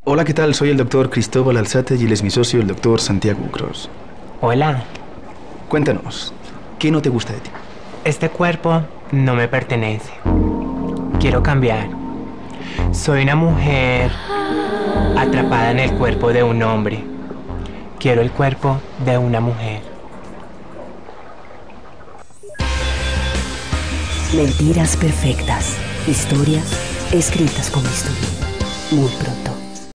Hola, ¿qué tal? Soy el doctor Cristóbal Alzate y él es mi socio, el doctor Santiago Cross. Hola, Cuéntanos, ¿qué no te gusta de ti? este cuerpo no me pertenece. Quiero cambiar. Soy una mujer atrapada en el cuerpo de un hombre. Quiero el cuerpo de una mujer. Mentiras perfectas. Historias escritas con bisturí. Muy pronto.